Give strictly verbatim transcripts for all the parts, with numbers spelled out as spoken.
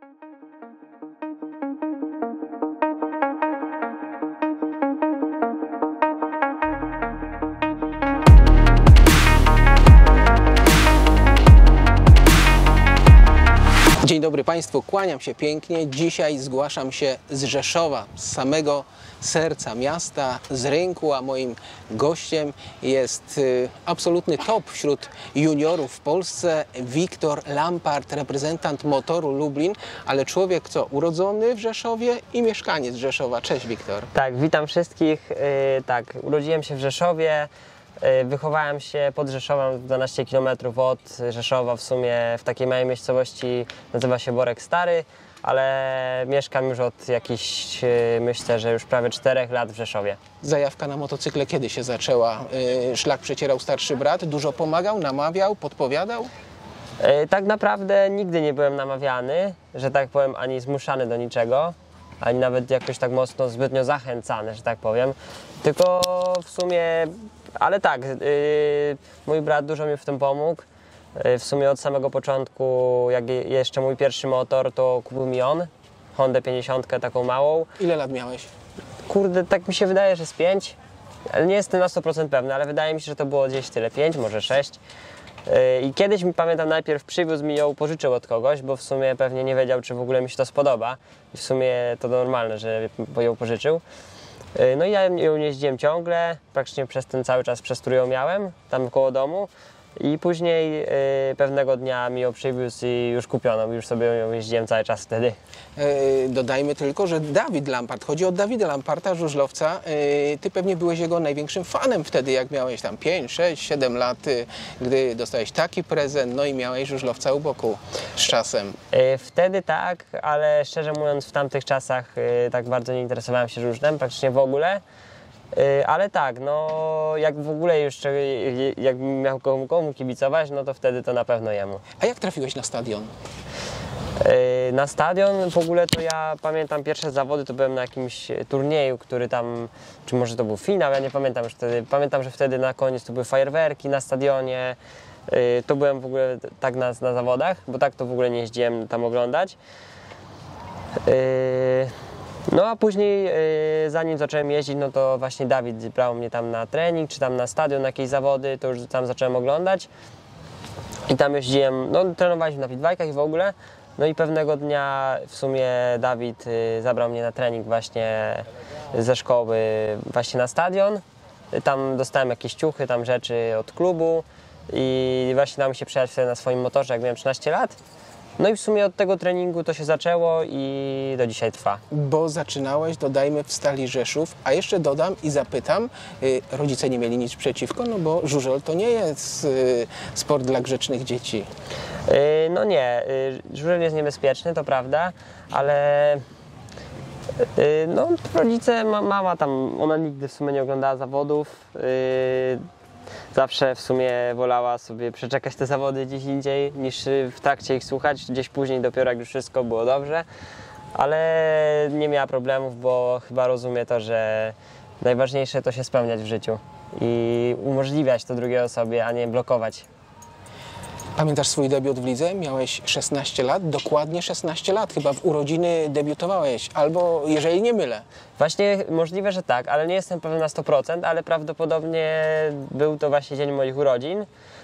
Dzień dobry Państwu, kłaniam się pięknie. Dzisiaj zgłaszam się z Rzeszowa, z samego serca miasta, z rynku, a moim gościem jest y, absolutny top wśród juniorów w Polsce, Wiktor Lampart, reprezentant Motoru Lublin, ale człowiek co, urodzony w Rzeszowie i mieszkaniec Rzeszowa. Cześć Wiktor. Tak, witam wszystkich. Yy, tak, urodziłem się w Rzeszowie. Wychowałem się pod Rzeszowem, dwanaście kilometrów od Rzeszowa, w sumie w takiej małej miejscowości, nazywa się Borek Stary, ale mieszkam już od jakichś, myślę, że już prawie czterech lat w Rzeszowie. Zajawka na motocykle kiedy się zaczęła? Szlak przecierał starszy brat, dużo pomagał, namawiał, podpowiadał? Tak naprawdę nigdy nie byłem namawiany, że tak powiem, ani zmuszany do niczego, ani nawet jakoś tak mocno zbytnio zachęcany, że tak powiem, tylko w sumie. Ale tak, yy, mój brat dużo mi w tym pomógł. Yy, w sumie od samego początku, jak je, jeszcze mój pierwszy motor, to kupił mi on, Hondę pięćdziesiąt, taką małą. Ile lat miałeś? Kurde, tak mi się wydaje, że z pięć. Ale nie jestem na sto procent pewny, ale wydaje mi się, że to było gdzieś tyle, pięć, może sześć. Yy, I kiedyś mi, pamiętam, najpierw przywiózł mi ją, pożyczył od kogoś, bo w sumie pewnie nie wiedział, czy w ogóle mi się to spodoba. I w sumie to normalne, że ją pożyczył. No i ja ją jeździłem ciągle, praktycznie przez ten cały czas, przez który ją miałem, tam koło domu. I później y, pewnego dnia mi ją przywiózł i już kupiono, już sobie ją jeździłem cały czas wtedy. Yy, dodajmy tylko, że Dawid Lampart, chodzi o Dawida Lamparta, żużlowca. Yy, ty pewnie byłeś jego największym fanem wtedy, jak miałeś tam pięć, sześć, siedem lat, yy, gdy dostałeś taki prezent, no i miałeś żużlowca u boku z czasem. Yy, wtedy tak, ale szczerze mówiąc w tamtych czasach yy, tak bardzo nie interesowałem się żużlem, praktycznie w ogóle. Yy, ale tak, no jak w ogóle jeszcze, jakbym miał komu, komu kibicować, no to wtedy to na pewno jemu. A jak trafiłeś na stadion? Yy, na stadion w ogóle to ja pamiętam pierwsze zawody, to byłem na jakimś turnieju, który tam, czy może to był finał, ja nie pamiętam już wtedy. Pamiętam, że wtedy na koniec to były fajerwerki na stadionie. Yy, to byłem w ogóle tak na, na zawodach, bo tak to w ogóle nie jeździłem tam oglądać. Yy, No a później, yy, zanim zacząłem jeździć, no to właśnie Dawid brał mnie tam na trening, czy tam na stadion, na jakieś zawody, to już tam zacząłem oglądać. I tam jeździłem, no trenowaliśmy na pitbajkach i w ogóle. No i pewnego dnia w sumie Dawid yy, zabrał mnie na trening właśnie ze szkoły, właśnie na stadion. Tam dostałem jakieś ciuchy, tam rzeczy od klubu i właśnie dałem się przejechać wtedy na swoim motorze, jak miałem trzynaście lat. No i w sumie od tego treningu to się zaczęło i do dzisiaj trwa. Bo zaczynałeś, dodajmy, w Stali Rzeszów, a jeszcze dodam i zapytam, y, rodzice nie mieli nic przeciwko, no bo żużel to nie jest y, sport dla grzecznych dzieci. Yy, no nie, yy, żużel jest niebezpieczny, to prawda, ale yy, no rodzice, ma, mama tam, ona nigdy w sumie nie oglądała zawodów. Yy, Zawsze w sumie wolała sobie przeczekać te zawody gdzieś indziej, niż w trakcie ich słuchać, gdzieś później dopiero jak już wszystko było dobrze. Ale nie miała problemów, bo chyba rozumie to, że najważniejsze to się spełniać w życiu i umożliwiać to drugiej osobie, a nie blokować. Pamiętasz swój debiut w lidze? Miałeś szesnaście lat, dokładnie szesnaście lat, chyba w urodziny debiutowałeś, albo jeżeli nie mylę. Właśnie możliwe, że tak, ale nie jestem pewien na sto procent, ale prawdopodobnie był to właśnie dzień moich urodzin.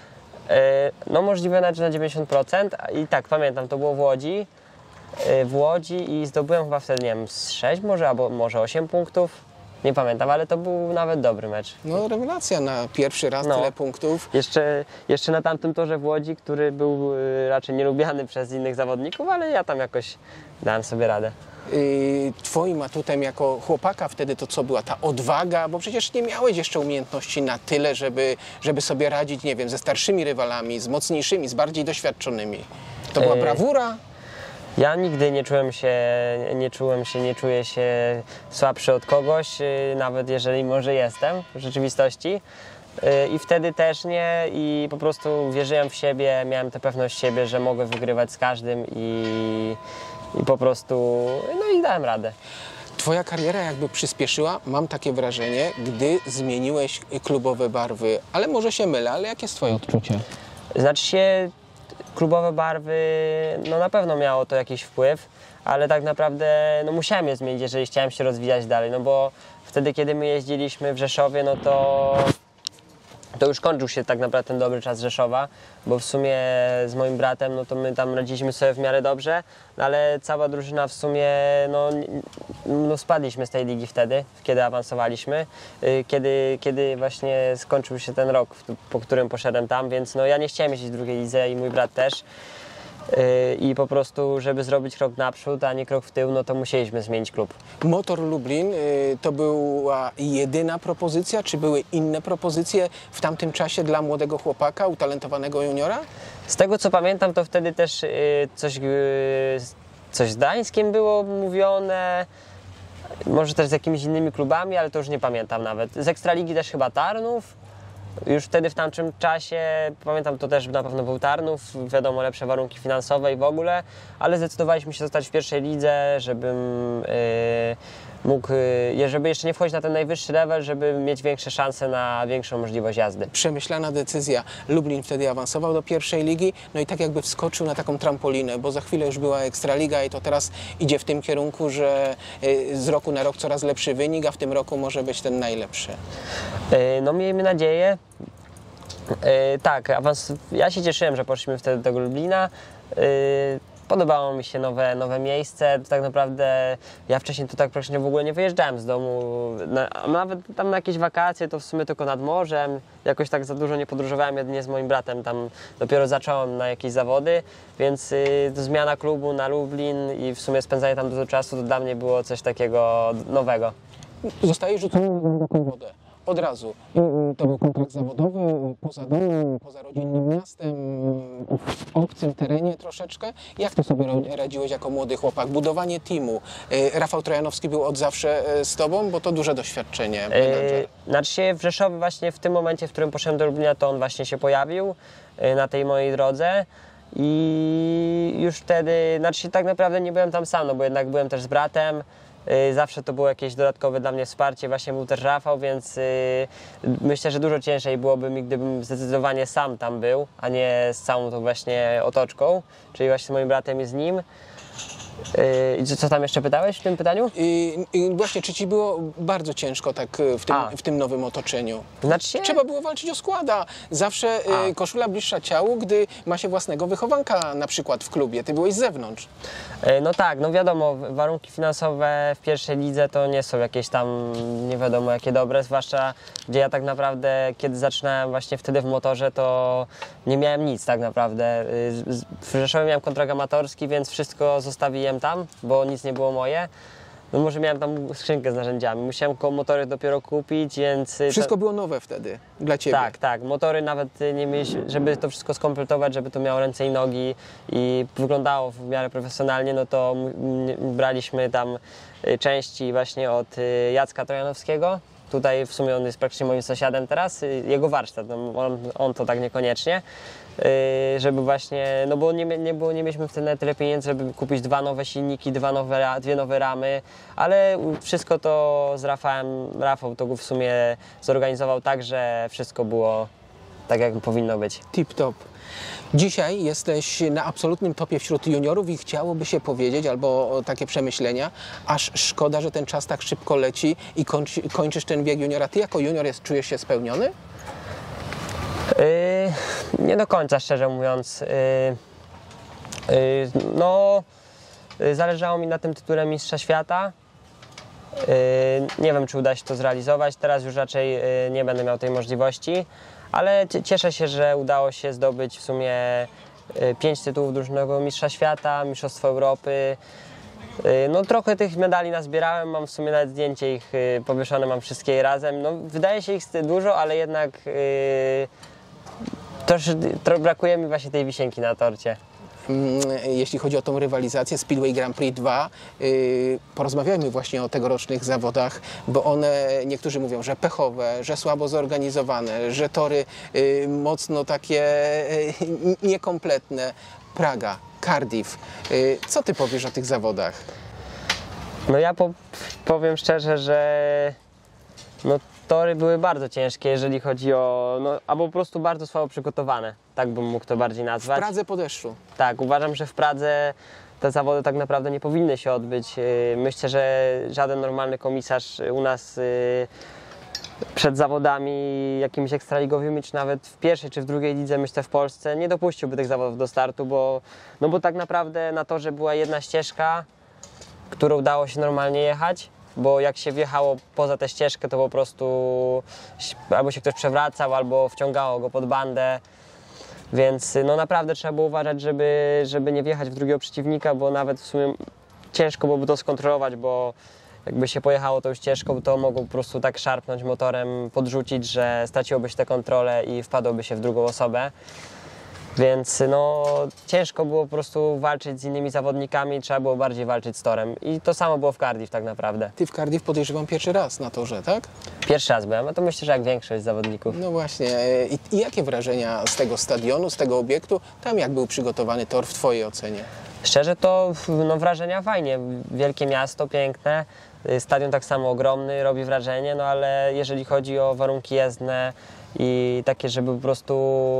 No możliwe nawet na dziewięćdziesiąt procent i tak, pamiętam, to było w Łodzi, w Łodzi i zdobyłem chyba wtedy, nie wiem, z sześć może, albo może osiem punktów. Nie pamiętam, ale to był nawet dobry mecz. No rewelacja, na pierwszy raz no. Tyle punktów. Jeszcze, jeszcze na tamtym torze w Łodzi, który był raczej nielubiany przez innych zawodników, ale ja tam jakoś dałem sobie radę. Yy, twoim atutem jako chłopaka wtedy to co była ta odwaga, bo przecież nie miałeś jeszcze umiejętności na tyle, żeby, żeby sobie radzić, nie wiem, ze starszymi rywalami, z mocniejszymi, z bardziej doświadczonymi. To była brawura? Ja nigdy nie czułem się, nie czułem się, nie czuję się słabszy od kogoś, nawet jeżeli może jestem w rzeczywistości. I wtedy też nie i po prostu wierzyłem w siebie, miałem tę pewność siebie, że mogę wygrywać z każdym i, i po prostu, no i dałem radę. Twoja kariera jakby przyspieszyła, mam takie wrażenie, gdy zmieniłeś klubowe barwy, ale może się mylę, ale jakie jest twoje odczucie? Znaczy się, klubowe barwy, no na pewno miało to jakiś wpływ, ale tak naprawdę no musiałem je zmienić, jeżeli chciałem się rozwijać dalej, no bo wtedy, kiedy my jeździliśmy w Rzeszowie, no to to już kończył się tak naprawdę ten dobry czas Rzeszowa, bo w sumie z moim bratem, no to my tam radziliśmy sobie w miarę dobrze, no ale cała drużyna w sumie, no, no spadliśmy z tej ligi wtedy, kiedy awansowaliśmy, kiedy, kiedy właśnie skończył się ten rok, po którym poszedłem tam, więc no ja nie chciałem jeździć w drugiej lidze i mój brat też. I po prostu, żeby zrobić krok naprzód, a nie krok w tył, no to musieliśmy zmienić klub. Motor Lublin y, to była jedyna propozycja, czy były inne propozycje w tamtym czasie dla młodego chłopaka, utalentowanego juniora? Z tego co pamiętam, to wtedy też y, coś, y, coś z Gdańskiem było mówione, może też z jakimiś innymi klubami, ale to już nie pamiętam nawet. Z Ekstraligi też chyba Tarnów. Już wtedy w tamtym czasie, pamiętam, to też na pewno był Tarnów, wiadomo, lepsze warunki finansowe i w ogóle, ale zdecydowaliśmy się zostać w pierwszej lidze, żebym yy, mógł, yy, żeby jeszcze nie wchodzić na ten najwyższy level, żeby mieć większe szanse na większą możliwość jazdy. Przemyślana decyzja. Lublin wtedy awansował do pierwszej ligi, no i tak jakby wskoczył na taką trampolinę, bo za chwilę już była Ekstraliga i to teraz idzie w tym kierunku, że yy, z roku na rok coraz lepszy wynik, a w tym roku może być ten najlepszy. Yy, no miejmy nadzieję. Yy, tak, awans... ja się cieszyłem, że poszliśmy wtedy do tego Lublina. Yy, podobało mi się nowe, nowe miejsce. Tak naprawdę ja wcześniej to tak praktycznie w ogóle nie wyjeżdżałem z domu. Na, nawet tam na jakieś wakacje to w sumie tylko nad morzem. Jakoś tak za dużo nie podróżowałem, jedynie z moim bratem. Tam dopiero zacząłem na jakieś zawody, więc yy, zmiana klubu na Lublin i w sumie spędzanie tam dużo czasu to dla mnie było coś takiego nowego. Zostaje rzucony na głęboką wodę. Od razu. To był kontrakt zawodowy, poza domem, poza rodzinnym miastem, w obcym terenie troszeczkę. Jak to sobie radziłeś jako młody chłopak? Budowanie teamu. Rafał Trojanowski był od zawsze z tobą, bo to duże doświadczenie. Yy, znaczy się w Rzeszowie właśnie w tym momencie, w którym poszedłem do Lublina, to on właśnie się pojawił yy, na tej mojej drodze. I już wtedy, znaczy się tak naprawdę nie byłem tam sam, no bo jednak byłem też z bratem. Zawsze to było jakieś dodatkowe dla mnie wsparcie, właśnie był też Rafał, więc myślę, że dużo ciężej byłoby mi, gdybym zdecydowanie sam tam był, a nie z całą tą właśnie otoczką, czyli właśnie z moim bratem i z nim. I co, co tam jeszcze pytałeś w tym pytaniu? I, i właśnie, czy ci było bardzo ciężko tak w tym, w tym nowym otoczeniu? Znaczy się... Trzeba było walczyć o składa. Zawsze a. koszula bliższa ciału, gdy ma się własnego wychowanka na przykład w klubie. Ty byłeś z zewnątrz. No tak, no wiadomo, warunki finansowe w pierwszej lidze to nie są jakieś tam nie wiadomo jakie dobre, zwłaszcza gdzie ja tak naprawdę, kiedy zaczynałem właśnie wtedy w motorze, to nie miałem nic tak naprawdę. W Rzeszowie miałem kontrakt amatorski, więc wszystko zostawiłem tam, bo nic nie było moje. No może miałem tam skrzynkę z narzędziami, musiałem motory dopiero kupić, więc... Wszystko to... było nowe wtedy dla ciebie. Tak, tak, motory nawet nie mieliśmy, żeby to wszystko skompletować, żeby to miało ręce i nogi i wyglądało w miarę profesjonalnie, no to braliśmy tam części właśnie od Jacka Trojanowskiego. Tutaj w sumie on jest praktycznie moim sąsiadem teraz, jego warsztat, on, on to tak niekoniecznie. Żeby właśnie, no bo nie, nie, było, nie mieliśmy wtedy na tyle pieniędzy, żeby kupić dwa nowe silniki, dwa nowe, dwie nowe ramy, ale wszystko to z Rafałem, Rafał to w sumie zorganizował tak, że wszystko było tak, jak powinno być. Tip top. Dzisiaj jesteś na absolutnym topie wśród juniorów i chciałoby się powiedzieć, albo takie przemyślenia, aż szkoda, że ten czas tak szybko leci i kończy, kończysz ten bieg juniora. Ty jako junior jest, czujesz się spełniony? Yy, nie do końca, szczerze mówiąc. Yy, yy, no, yy, zależało mi na tym tytule mistrza świata. Yy, nie wiem, czy uda się to zrealizować. Teraz już raczej yy, nie będę miał tej możliwości, ale cieszę się, że udało się zdobyć w sumie yy, pięć tytułów drużynowego mistrza świata, mistrzostwo Europy. No trochę tych medali nazbierałem, mam w sumie nawet zdjęcie ich yy, powieszone, mam wszystkie razem. No, wydaje się ich dużo, ale jednak yy, Trosz, tro, brakuje mi właśnie tej wisienki na torcie. Jeśli chodzi o tą rywalizację Speedway Grand Prix dwa, yy, porozmawiajmy właśnie o tegorocznych zawodach, bo one, niektórzy mówią, że pechowe, że słabo zorganizowane, że tory yy, mocno takie yy, niekompletne. Praga, Cardiff. Yy, co ty powiesz o tych zawodach? No ja po, powiem szczerze, że no, tory były bardzo ciężkie, jeżeli chodzi o, no, albo po prostu bardzo słabo przygotowane, tak bym mógł to bardziej W nazwać. Pradze po deszczu. Tak, uważam, że w Pradze te zawody tak naprawdę nie powinny się odbyć. Yy, Myślę, że żaden normalny komisarz u nas yy, przed zawodami jakimiś ekstraligowymi, czy nawet w pierwszej, czy w drugiej lidze, myślę, w Polsce, nie dopuściłby tych zawodów do startu, bo, no bo tak naprawdę na torze była jedna ścieżka, którą dało się normalnie jechać, bo jak się wjechało poza tę ścieżkę, to po prostu albo się ktoś przewracał, albo wciągało go pod bandę. Więc no naprawdę trzeba było uważać, żeby, żeby nie wjechać w drugiego przeciwnika, bo nawet w sumie ciężko byłoby to skontrolować, bo jakby się pojechało tą ścieżką, to mogło po prostu tak szarpnąć motorem, podrzucić, że straciłoby się tę kontrolę i wpadłoby się w drugą osobę. Więc no ciężko było po prostu walczyć z innymi zawodnikami, trzeba było bardziej walczyć z torem. I to samo było w Cardiff tak naprawdę. Ty w Cardiff podejrzewam pierwszy raz na torze, tak? Pierwszy raz byłem, a to myślę, że jak większość zawodników. No właśnie. I, i jakie wrażenia z tego stadionu, z tego obiektu? Tam jak był przygotowany tor w twojej ocenie? Szczerze to no, wrażenia fajnie, wielkie miasto, piękne, stadion tak samo ogromny, robi wrażenie, no ale jeżeli chodzi o warunki jezdne i takie, żeby po prostu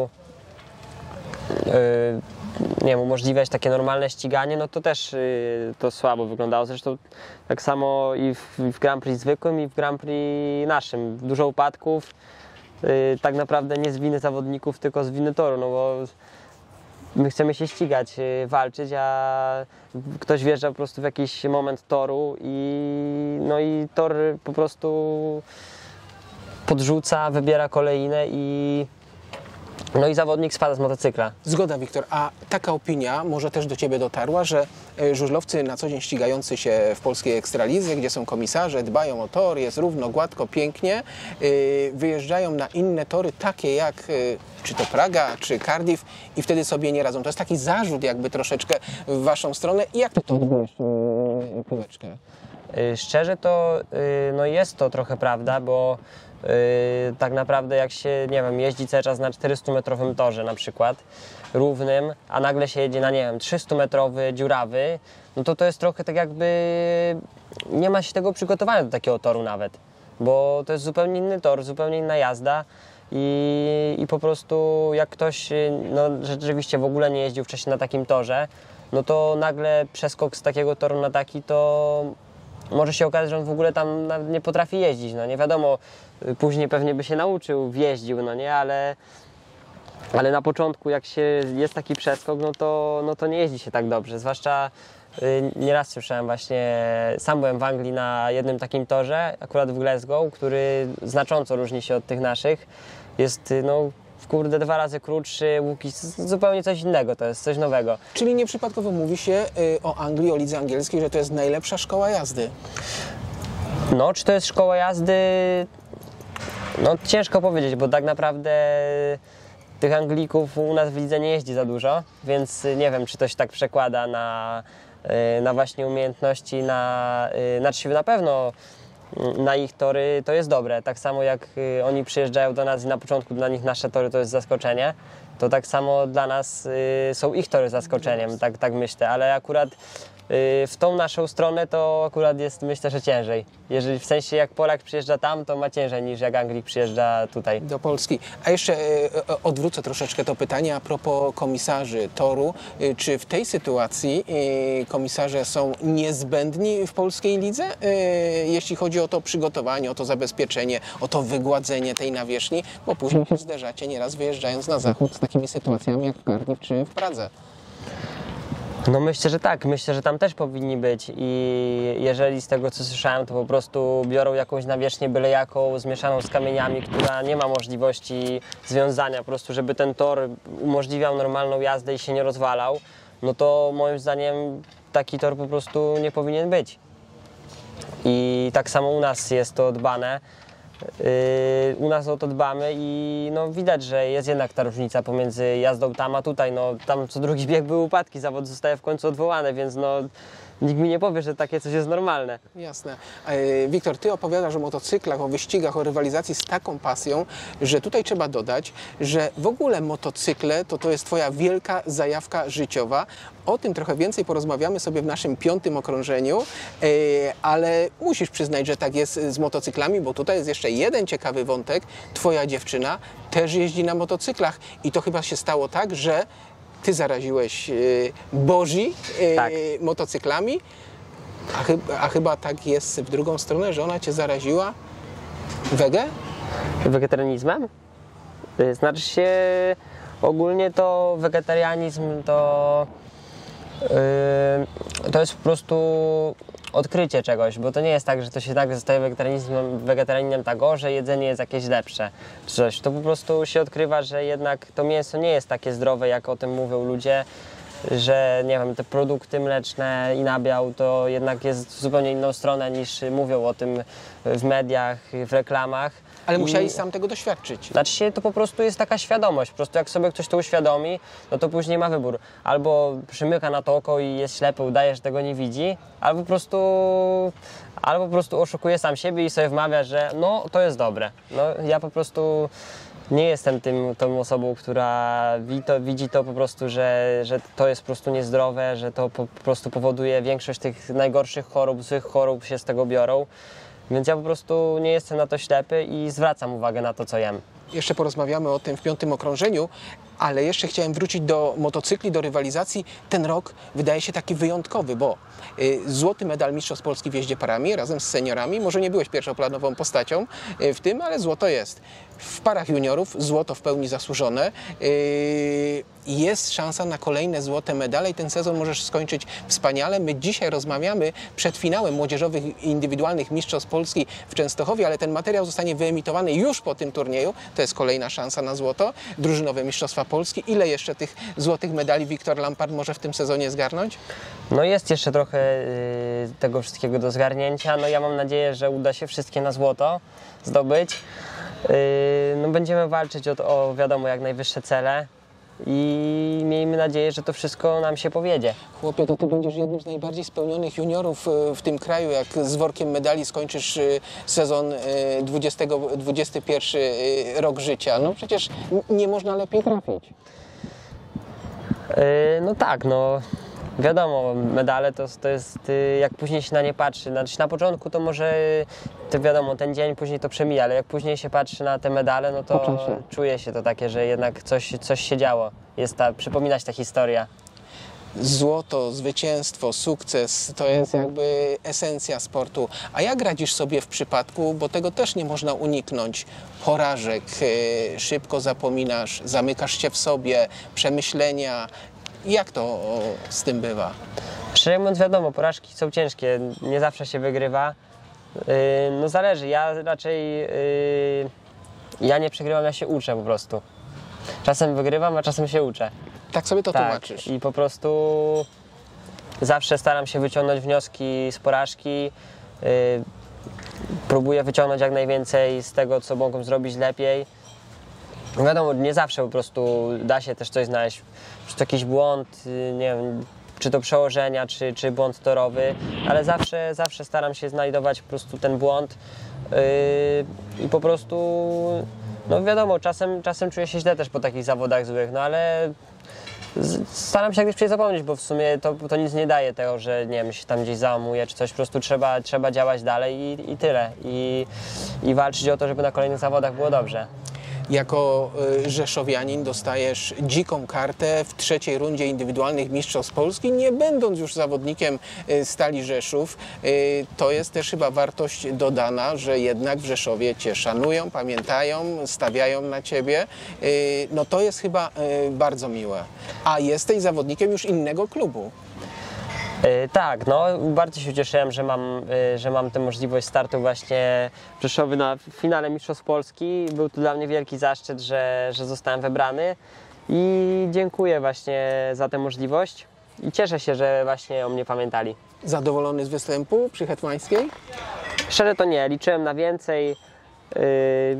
yy, nie wiem, umożliwiać takie normalne ściganie, no to też yy, to słabo wyglądało. Zresztą tak samo i w, w Grand Prix zwykłym, i w Grand Prix naszym. Dużo upadków, yy, tak naprawdę nie z winy zawodników, tylko z winy toru, no bo my chcemy się ścigać, walczyć, a ktoś wjeżdża po prostu w jakiś moment toru i, no i tor po prostu podrzuca, wybiera kolejne i, no i zawodnik spada z motocykla. Zgoda, Wiktor. A taka opinia może też do Ciebie dotarła, że e, żużlowcy na co dzień ścigający się w polskiej ekstralidze, gdzie są komisarze, dbają o tor, jest równo, gładko, pięknie, e, wyjeżdżają na inne tory, takie jak e, czy to Praga, czy Cardiff i wtedy sobie nie radzą. To jest taki zarzut jakby troszeczkę w Waszą stronę. I jak Ty to odbyłeś, e, Półeczkę? Szczerze to no jest to trochę prawda, bo yy, tak naprawdę jak się, nie wiem, jeździ cały czas na czterystumetrowym torze na przykład, równym, a nagle się jedzie na, nie wiem, trzystumetrowy, dziurawy, no to to jest trochę tak jakby, nie ma się tego przygotowania do takiego toru nawet, bo to jest zupełnie inny tor, zupełnie inna jazda i, i po prostu jak ktoś no, rzeczywiście w ogóle nie jeździł wcześniej na takim torze, no to nagle przeskok z takiego toru na taki, to może się okazać, że on w ogóle tam nawet nie potrafi jeździć, no nie wiadomo, później pewnie by się nauczył, wjeździł, no nie, ale, ale na początku jak się jest taki przeskok, no to, no to nie jeździ się tak dobrze, zwłaszcza y, nieraz słyszałem właśnie, sam byłem w Anglii na jednym takim torze, akurat w Glasgow, który znacząco różni się od tych naszych, jest no kurde dwa razy krótszy, łuki, zupełnie coś innego, to jest coś nowego. Czyli nieprzypadkowo mówi się y, o Anglii, o lidze angielskiej, że to jest najlepsza szkoła jazdy. No, czy to jest szkoła jazdy? No, ciężko powiedzieć, bo tak naprawdę tych Anglików u nas w lidze nie jeździ za dużo, więc nie wiem, czy to się tak przekłada na, na właśnie umiejętności, na, znaczy na pewno na ich tory to jest dobre. Tak samo jak oni przyjeżdżają do nas i na początku dla nich nasze tory to jest zaskoczenie, to tak samo dla nas są ich tory zaskoczeniem, tak, tak myślę, ale akurat w tą naszą stronę to akurat jest, myślę, że ciężej. Jeżeli w sensie jak Polak przyjeżdża tam, to ma ciężej niż jak Anglik przyjeżdża tutaj. Do Polski. A jeszcze e, odwrócę troszeczkę to pytanie a propos komisarzy toru. E, czy w tej sytuacji e, komisarze są niezbędni w polskiej lidze, e, jeśli chodzi o to przygotowanie, o to zabezpieczenie, o to wygładzenie tej nawierzchni, bo później się zderzacie nieraz wyjeżdżając na zachód z takimi sytuacjami jak w Cardiff czy w Pradze. No myślę, że tak. Myślę, że tam też powinni być i jeżeli z tego co słyszałem, to po prostu biorą jakąś nawierzchnię byle jaką, zmieszaną z kamieniami, która nie ma możliwości związania, po prostu żeby ten tor umożliwiał normalną jazdę i się nie rozwalał, no to moim zdaniem taki tor po prostu nie powinien być. I tak samo u nas jest to dbane. Yy, u nas o to dbamy i no, widać, że jest jednak ta różnica pomiędzy jazdą tam a tutaj. No, tam co drugi bieg były upadki, zawody zostały w końcu odwołane, więc no, nikt mi nie powie, że takie coś jest normalne. Jasne. E, Wiktor, ty opowiadasz o motocyklach, o wyścigach, o rywalizacji z taką pasją, że tutaj trzeba dodać, że w ogóle motocykle to to jest twoja wielka zajawka życiowa. O tym trochę więcej porozmawiamy sobie w naszym piątym okrążeniu, e, ale musisz przyznać, że tak jest z motocyklami, bo tutaj jest jeszcze jeden ciekawy wątek. Twoja dziewczyna też jeździ na motocyklach i to chyba się stało tak, że ty zaraziłeś e, Boży e, Tak. motocyklami, a, chy, a chyba tak jest w drugą stronę, że ona cię zaraziła wege? Wegetarianizmem? Y, Znaczy się, ogólnie to wegetarianizm to, yy, to jest po prostu odkrycie czegoś, bo to nie jest tak, że to się tak zostaje wegetarianizmem, wegetarianinem tak, o, że jedzenie jest jakieś lepsze, czy coś. To po prostu się odkrywa, że jednak to mięso nie jest takie zdrowe, jak o tym mówią ludzie, że nie wiem, te produkty mleczne i nabiał to jednak jest w zupełnie inną stronę niż mówią o tym w mediach, w reklamach. Ale I- musiałeś sam tego doświadczyć. Znaczy się, to po prostu jest taka świadomość, po prostu jak sobie ktoś to uświadomi, no to później ma wybór. Albo przymyka na to oko i jest ślepy, udaje, że tego nie widzi, albo po prostu, albo po prostu oszukuje sam siebie i sobie wmawia, że no to jest dobre. No ja po prostu nie jestem tym, tą osobą, która widzi to, widzi to po prostu, że, że to jest po prostu niezdrowe, że to po, po prostu powoduje większość tych najgorszych chorób, złych chorób się z tego biorą. Więc ja po prostu nie jestem na to ślepy i zwracam uwagę na to, co jem. Jeszcze porozmawiamy o tym w piątym okrążeniu, ale jeszcze chciałem wrócić do motocykli, do rywalizacji. Ten rok wydaje się taki wyjątkowy, bo y, złoty medal Mistrzostw Polski w jeździe parami razem z seniorami. Może nie byłeś pierwszoplanową postacią y, w tym, ale złoto jest. W parach juniorów złoto w pełni zasłużone. Y, jest szansa na kolejne złote medale i ten sezon możesz skończyć wspaniale. My dzisiaj rozmawiamy przed finałem młodzieżowych indywidualnych Mistrzostw Polski w Częstochowie, ale ten materiał zostanie wyemitowany już po tym turnieju. To jest kolejna szansa na złoto. Drużynowe Mistrzostwa Polski. Ile jeszcze tych złotych medali Wiktor Lampard może w tym sezonie zgarnąć? No jest jeszcze trochę y, tego wszystkiego do zgarnięcia. No ja mam nadzieję, że uda się wszystkie na złoto zdobyć. Y, no będziemy walczyć o, o wiadomo jak najwyższe cele i miejmy nadzieję, że to wszystko nam się powiedzie. Chłopie, to ty będziesz jednym z najbardziej spełnionych juniorów e, w tym kraju, jak z workiem medali skończysz e, sezon e, dwudziesty, dwudziesty pierwszy e, rok życia. No przecież n- nie można lepiej trafić. Yy, no tak, no wiadomo, medale to, to jest, yy, jak później się na nie patrzy, znaczy na początku to może, to wiadomo, ten dzień później to przemija, ale jak później się patrzy na te medale, no Po to czasie. czuje się to takie, że jednak coś, coś się działo, jest ta, przypominać ta historia. Złoto, zwycięstwo, sukces to jest jakby esencja sportu. A jak radzisz sobie w przypadku, bo tego też nie można uniknąć, porażek, e, szybko zapominasz, zamykasz się w sobie, przemyślenia. Jak to o, z tym bywa? Szczerze mówiąc, wiadomo, porażki są ciężkie, nie zawsze się wygrywa. Yy, no zależy, ja raczej, yy, ja nie przegrywam, ja się uczę po prostu. Czasem wygrywam, a czasem się uczę. Tak sobie to Tak, tłumaczysz. i po prostu zawsze staram się wyciągnąć wnioski z porażki. Yy, próbuję wyciągnąć jak najwięcej z tego, co mogą zrobić lepiej. Wiadomo, nie zawsze po prostu da się też coś znaleźć. Czy to jakiś błąd, yy, nie wiem, czy to przełożenia, czy, czy błąd torowy, ale zawsze, zawsze staram się znajdować po prostu ten błąd yy, i po prostu, no wiadomo, czasem, czasem czuję się źle też po takich zawodach złych, no ale z- staram się jak najszybciej zapomnieć, bo w sumie to, to nic nie daje tego, że nie wiem, się tam gdzieś załamuje czy coś, po prostu trzeba, trzeba działać dalej i, i tyle. I, I walczyć o to, żeby na kolejnych zawodach było dobrze. Jako y, rzeszowianin dostajesz dziką kartę w trzeciej rundzie indywidualnych Mistrzostw Polski, nie będąc już zawodnikiem y, Stali Rzeszów. Y, to jest też chyba wartość dodana, że jednak w Rzeszowie cię szanują, pamiętają, stawiają na ciebie. Y, no to jest chyba y, bardzo miłe. A jesteś zawodnikiem już innego klubu. Yy, tak, no bardzo się cieszyłem, że mam, yy, że mam tę możliwość startu właśnie w Rzeszowie na finale Mistrzostw Polski. Był to dla mnie wielki zaszczyt, że, że zostałem wybrany i dziękuję właśnie za tę możliwość i cieszę się, że właśnie o mnie pamiętali. Zadowolony z występu przy Hetmańskiej? Szczerze to nie, liczyłem na więcej. Yy,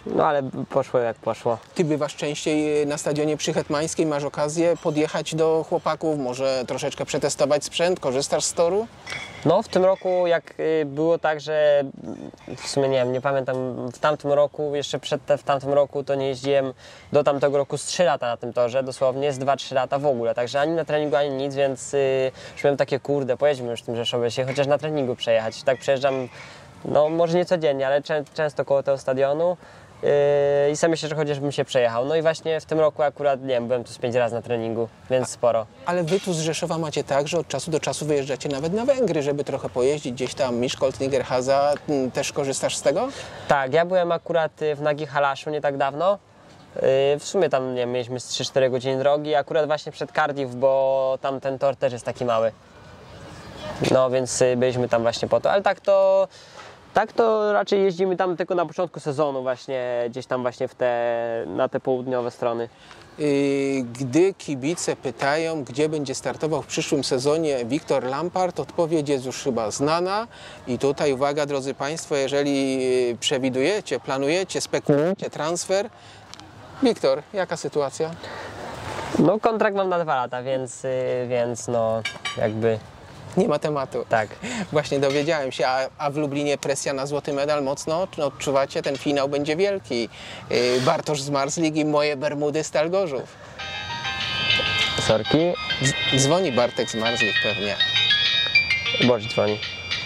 No ale poszło jak poszło. Ty bywasz częściej na stadionie przy Hetmańskiej, masz okazję podjechać do chłopaków, może troszeczkę przetestować sprzęt, korzystasz z toru? No w tym roku jak y, było tak, że w sumie nie wiem, nie pamiętam, w tamtym roku, jeszcze przed te, w tamtym roku to nie jeździłem do tamtego roku z trzy lata na tym torze, dosłownie z dwa trzy lata w ogóle, także ani na treningu, ani nic, więc y, już miałem takie kurde, pojedźmy już w tym Rzeszowie się chociaż na treningu przejechać. Tak przejeżdżam, no może nie codziennie, ale czę, często koło tego stadionu. Yy, I sam myślę, że chociażbym się przejechał. No i właśnie w tym roku akurat, nie wiem, byłem tu z pięć razy na treningu, więc sporo. Ale wy tu z Rzeszowa macie tak, że od czasu do czasu wyjeżdżacie nawet na Węgry, żeby trochę pojeździć, gdzieś tam Miskolc, Nigerhaza, też korzystasz z tego? Tak, ja byłem akurat w Nagi Halaszu nie tak dawno. Yy, w sumie tam, nie wiem, mieliśmy z trzy cztery godziny drogi, akurat właśnie przed Cardiff, bo tam ten tor też jest taki mały. No więc yy, byliśmy tam właśnie po to, ale tak to... Tak to raczej jeździmy tam tylko na początku sezonu właśnie, gdzieś tam właśnie w te, na te południowe strony. Yy, Gdy kibice pytają, gdzie będzie startował w przyszłym sezonie Wiktor Lampart, odpowiedź jest już chyba znana. I tutaj uwaga, drodzy Państwo, jeżeli przewidujecie, planujecie, spekulujecie transfer. Wiktor, jaka sytuacja? No kontrakt mam na dwa lata, więc, yy, więc no jakby Nie ma tematu. tak. Właśnie dowiedziałem się, a, a w Lublinie presja na złoty medal mocno odczuwacie? Ten finał będzie wielki. Yy, Bartosz Zmarzlik i moje Bermudy Stal Gorzów. Sorki. Z- dzwoni Bartek Zmarzlik pewnie. Boże, dzwoni.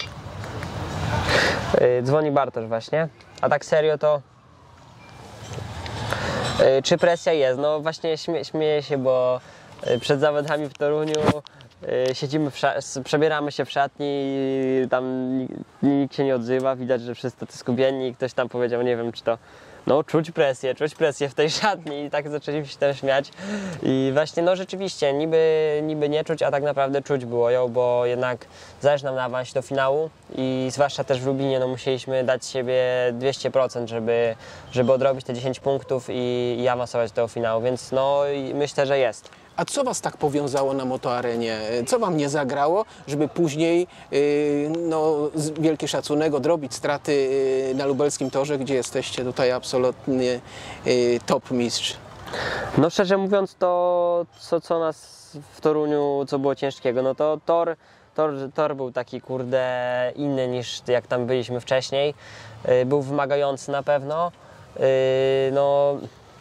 Yy, dzwoni Bartosz właśnie. A tak serio to... Yy, czy presja jest? No właśnie śmie śmieję się, bo yy, przed zawodami w Toruniu yy, siedzimy, w sza- przebieramy się w szatni i tam nikt, nikt się nie odzywa. Widać, że wszyscy tacy skupieni i ktoś tam powiedział, nie wiem czy to... No czuć presję, czuć presję w tej szatni i tak zaczęliśmy się tam śmiać. I właśnie no rzeczywiście niby, niby nie czuć, a tak naprawdę czuć było ją, bo jednak zależy nam na awansie do finału i zwłaszcza też w Lublinie no musieliśmy dać z siebie dwieście procent, żeby, żeby odrobić te dziesięć punktów i, i awansować do finału, więc no i myślę, że jest. A co was tak powiązało na motoarenie? Co wam nie zagrało, żeby później, yy, no, z- wielki szacunek, odrobić straty yy, na lubelskim torze, gdzie jesteście tutaj absolutnie yy, top mistrz? No szczerze mówiąc to co, co nas w Toruniu, co było ciężkiego, no to tor, tor, tor był taki kurde inny niż jak tam byliśmy wcześniej. Yy, Był wymagający na pewno. Yy, No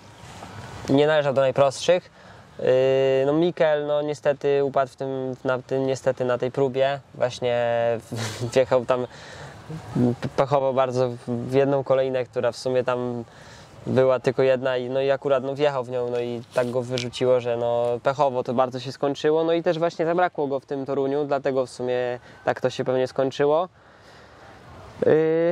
nie należał do najprostszych. Yy, No Mikel no niestety upadł w tym, na tym, niestety na tej próbie. Właśnie wjechał tam pechowo bardzo w jedną kolejnę, która w sumie tam była tylko jedna i no i akurat no wjechał w nią, no i tak go wyrzuciło, że no pechowo to bardzo się skończyło, no i też właśnie zabrakło go w tym Toruniu, dlatego w sumie tak to się pewnie skończyło. Yy...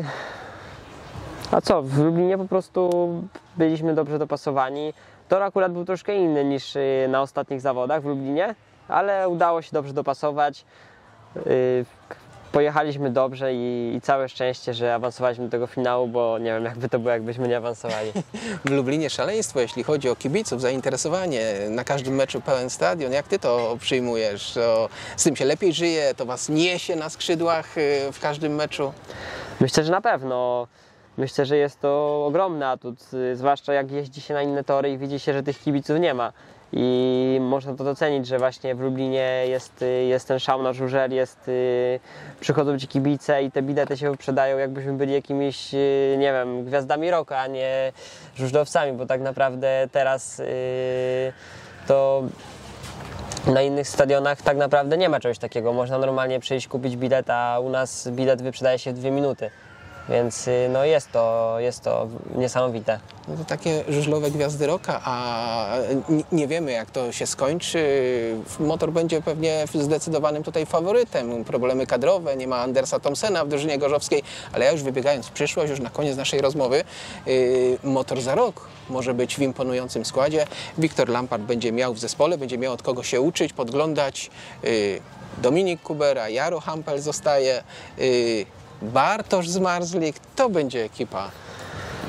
A co, w Lublinie po prostu byliśmy dobrze dopasowani. Tor akurat był troszkę inny niż yy, na ostatnich zawodach w Lublinie, ale udało się dobrze dopasować. Yy, Pojechaliśmy dobrze i, i całe szczęście, że awansowaliśmy do tego finału, bo nie wiem, jakby to było, jakbyśmy nie awansowali. W Lublinie szaleństwo, jeśli chodzi o kibiców, zainteresowanie. Na każdym meczu pełen stadion. Jak ty to przyjmujesz? To z tym się lepiej żyje? To was niesie na skrzydłach yy, w każdym meczu? Myślę, że na pewno. Myślę, że jest to ogromny atut, y, zwłaszcza jak jeździ się na inne tory i widzi się, że tych kibiców nie ma. I można to docenić, że właśnie w Lublinie jest, y, jest ten szał na żużel, jest, y, przychodzą ci kibice i te bilety się wyprzedają, jakbyśmy byli jakimiś, y, nie wiem, gwiazdami rocka, a nie żużlowcami, bo tak naprawdę teraz y, to na innych stadionach tak naprawdę nie ma czegoś takiego. Można normalnie przyjść, kupić bilet, a u nas bilet wyprzedaje się w dwie minuty. Więc y, no jest to, jest to niesamowite. No to takie żużlowe gwiazdy rocka, a nie, nie wiemy jak to się skończy. Motor będzie pewnie zdecydowanym tutaj faworytem. Problemy kadrowe, nie ma Andersa Thompsona w drużynie gorzowskiej, ale ja już wybiegając w przyszłość, już na koniec naszej rozmowy, yy, motor za rok może być w imponującym składzie. Wiktor Lampart będzie miał w zespole, będzie miał od kogo się uczyć, podglądać. Yy, Dominik Kubera, Jaro Hampel zostaje. Yy, Bartosz Zmarzlik, to będzie ekipa.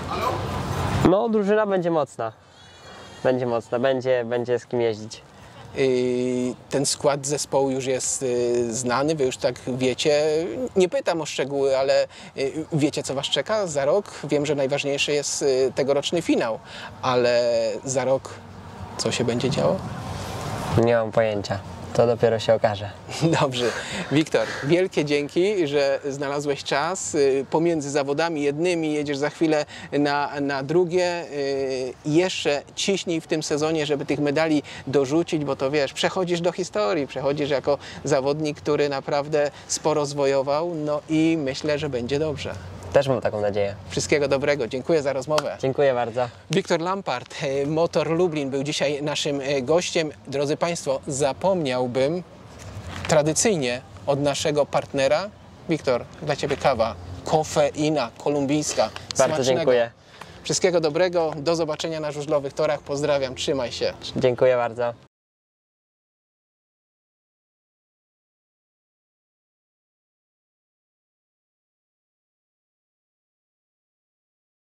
No drużyna będzie mocna. Będzie mocna, będzie, będzie z kim jeździć. y, ten skład zespołu już jest y, znany, wy już tak wiecie. Nie pytam o szczegóły, ale y, wiecie, co was czeka za rok? Wiem, że najważniejszy jest y, tegoroczny finał, ale za rok co się będzie działo? Nie mam pojęcia. To dopiero się okaże. Dobrze. Wiktor, wielkie dzięki, że znalazłeś czas. Y, Pomiędzy zawodami jednymi jedziesz za chwilę na, na drugie. Y, Jeszcze ciśnij w tym sezonie, żeby tych medali dorzucić, bo to wiesz, przechodzisz do historii, przechodzisz jako zawodnik, który naprawdę sporo zwojował, no i myślę, że będzie dobrze. Też mam taką nadzieję. Wszystkiego dobrego. Dziękuję za rozmowę. Dziękuję bardzo. Wiktor Lampart, e, Motor Lublin, był dzisiaj naszym e, gościem. Drodzy Państwo, zapomniałbym tradycyjnie od naszego partnera. Wiktor, dla Ciebie kawa, kofeina kolumbijska. Bardzo dziękuję. Wszystkiego dobrego, do zobaczenia na żużlowych torach. Pozdrawiam, trzymaj się. Dziękuję bardzo.